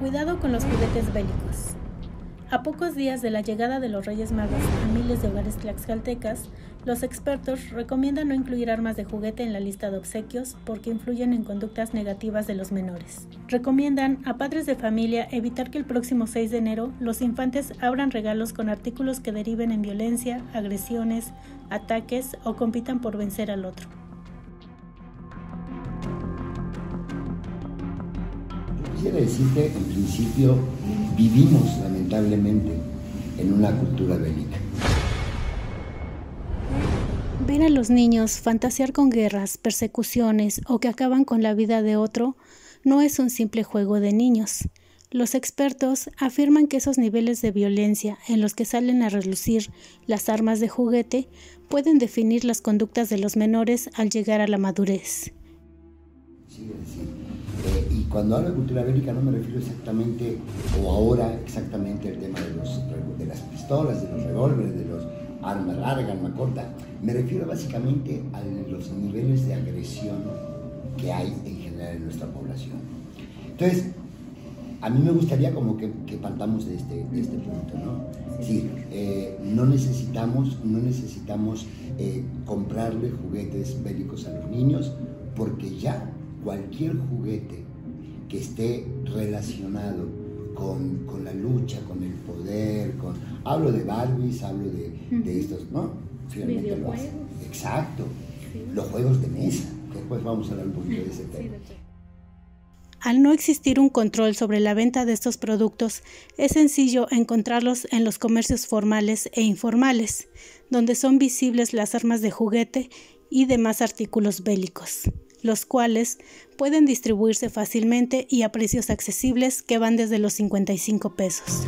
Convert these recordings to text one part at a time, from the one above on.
Cuidado con los juguetes bélicos. A pocos días de la llegada de los Reyes Magos a miles de hogares tlaxcaltecas, los expertos recomiendan no incluir armas de juguete en la lista de obsequios porque influyen en conductas negativas de los menores. Recomiendan a padres de familia evitar que el próximo 6 de enero los infantes abran regalos con artículos que deriven en violencia, agresiones, ataques o compitan por vencer al otro. Quisiera decir que, en principio, vivimos lamentablemente en una cultura bélica. Ver a los niños fantasear con guerras, persecuciones o que acaban con la vida de otro no es un simple juego de niños. Los expertos afirman que esos niveles de violencia en los que salen a relucir las armas de juguete pueden definir las conductas de los menores al llegar a la madurez. Sí. Y cuando hablo de cultura bélica no me refiero exactamente, o ahora exactamente, al tema de las pistolas, de los revólveres, de los armas largas, arma corta. Me refiero básicamente a los niveles de agresión que hay en general en nuestra población. Entonces, a mí me gustaría como que partamos de este punto, ¿no? Sí, no necesitamos comprarle juguetes bélicos a los niños, porque ya cualquier juguete que esté relacionado con la lucha, con el poder, hablo de Barbies, hablo de estos, ¿no? Finalmente lo hace. Exacto, sí. Los juegos de mesa, que después vamos a hablar un poquito de ese tema. Al no existir un control sobre la venta de estos productos, es sencillo encontrarlos en los comercios formales e informales, donde son visibles las armas de juguete y demás artículos bélicos, los cuales pueden distribuirse fácilmente y a precios accesibles que van desde los 55 pesos.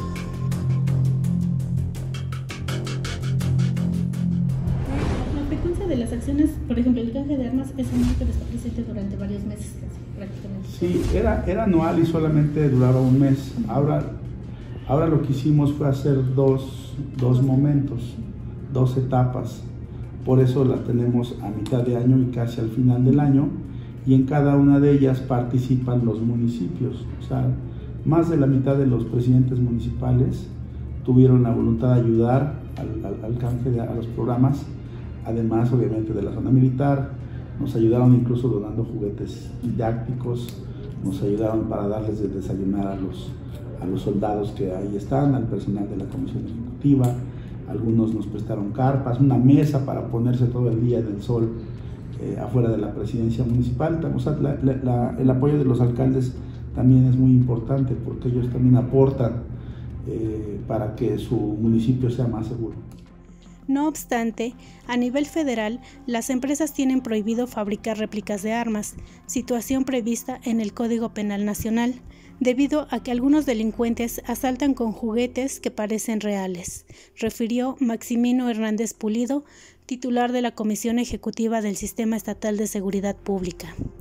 La frecuencia de las acciones, por ejemplo, el canje de armas es algo que está presente durante varios meses prácticamente. Sí, era anual y solamente duraba un mes. Ahora lo que hicimos fue hacer dos momentos, 2 etapas. Por eso la tenemos a mitad de año y casi al final del año, y en cada una de ellas participan los municipios. O sea, más de la mitad de los presidentes municipales tuvieron la voluntad de ayudar al canje a los programas, además obviamente de la zona militar. Nos ayudaron incluso donando juguetes didácticos, nos ayudaron para darles de desayunar a los soldados que ahí están, al personal de la Comisión Ejecutiva. Algunos nos prestaron carpas, una mesa para ponerse todo el día en el sol afuera de la presidencia municipal. O sea, el apoyo de los alcaldes también es muy importante, porque ellos también aportan para que su municipio sea más seguro. No obstante, a nivel federal, las empresas tienen prohibido fabricar réplicas de armas, situación prevista en el Código Penal Nacional, debido a que algunos delincuentes asaltan con juguetes que parecen reales, refirió Maximino Hernández Pulido, titular de la Comisión Ejecutiva del Sistema Estatal de Seguridad Pública.